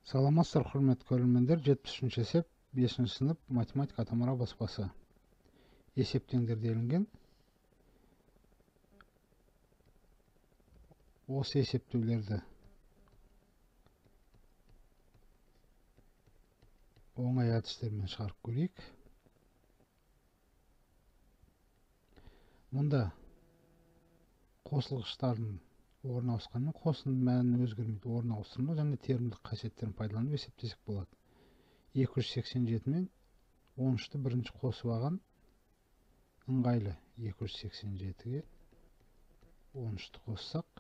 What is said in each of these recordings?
Саламатсыздар, құрметті көрермендер. 73-ші есеп 5-ші сынып математика тамара баспасы. Есептеңдер делінген. Осы есептеулерді оңай әдістермен шығарып көрейік. Мұнда қосылғыштардың орын ауысқанымен қосындының мәнін өзгермейді, орын ауыстырма және терімдік қасиеттерін пайдаланып есептесек болады. 287 мен 13-ті бірінші қосып алған ыңғайлы. 287-ге 13-ті қоссақ,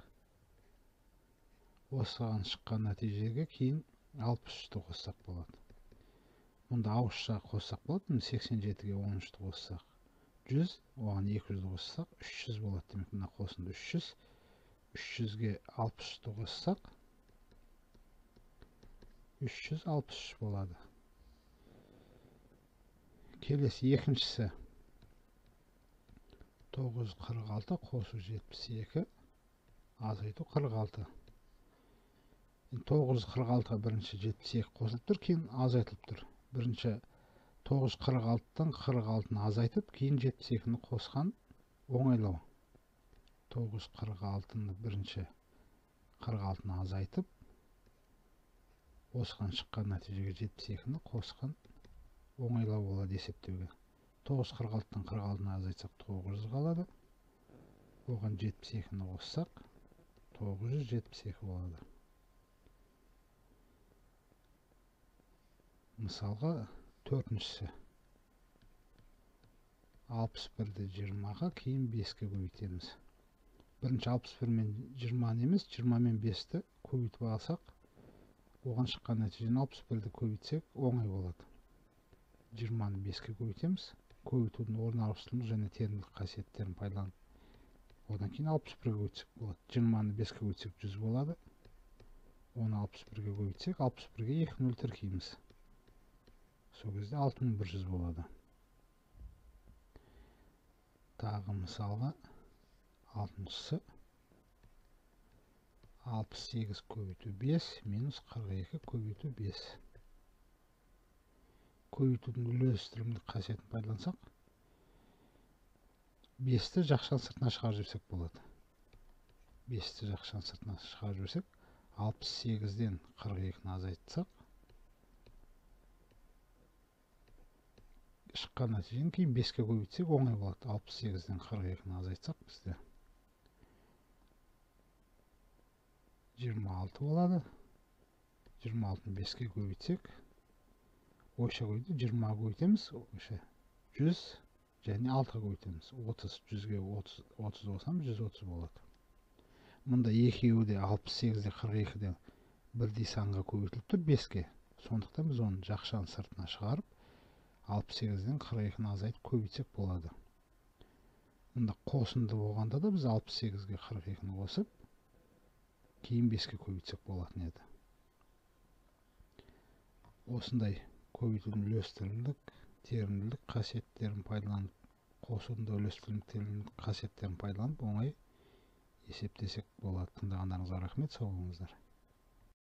осыған шыққан нәтижеге кейін 63-ті қоссақ болады. Мұнда ауызша қоссақ болады. 87-ге 13-ті қоссақ 100, оған 200-ді қоссақ 300 болады. Демек, мына қосынды 300. 300-ге 63-ті қоссақ 363 болады. Келесі екіншісі 946 қосу 72 азайту 46. 946-ға бірінші 72 қосылып тұр, кейін азайтылып тұр. Бірінші 946-тан 46-ны азайтып, кейін 72-ні қосқан оңайлау. 946-ны бірінші 46-ны азайтып, осыған шыққан нәтижеге 72-ні қосқан оңайлау болады есептеуге. 946-тан 46-ны азайтсақ 900 қалады. Оған 72-ні қоссақ 972 болады. Мысалға, төртіншісі 61-ді 20-ға, кейін 5-ке көбейтеміз. Бірінші 61 мен 20 емес, 20 мен 5-ті көбейтіп алсақ, оған шыққан нәтижені 61-ді көбейтсек оңай болады. 20-ны 5-ке көбейтеміз. Көбейтудің орын ауыстырма және терімдік қасиеттерін пайдаланып, одан кейін 61-ге көбейтсек болады. 20-ны 5-ке көбейтсек 100 болады. Оны 61-ге көбейтсек, 61-ге 2 0 тіркейміз. Сол кезде 6100 болады. Тағы мысалға, 6-шысы 68 көбейту 5 минус 42 көбейту 5. Көбейтудің үлестірімдік қасиетін пайдалансақ, 5-ті жақшаның сыртына шығарып жіберсек болады. 5-ті жақшаның сыртына шығарып жіберсек, 68-ден 42-ні азайтсақ, шыққан нәтижені кейін 5-ке көбейтсек оңай болады. 68-ден 42-ні азайтсақ, бізде 26 болады. 26-ны 5-ке көбейтсек, ойша көбейді, 20-ға көбейтеміз, ойша 100 және 6-ға көбейтеміз. 30, 100-ге 30 болсам 130 болады. Мұнда екеуі де 68-де 42-де бірдей санға көбейтіліп тұр 5-ке. Сондықтан біз оны жақшаның сыртына шығарып, 68-ден 42-ні азайтып көбейтсек болады. Мұнда қосынды болғанда да біз 68-ге 42-ні қосып, кейін 5-ке көбейтсек болатын еді. Осындай көбейтудің үлестірімдік, терімділік қасиеттерін пайдаланып, қосудың да үлестірімдік, терімділік қасиеттерін пайдаланып, оңай есептесек болады. Тыңдағандарыңызға рахмет, сау болыңыздар.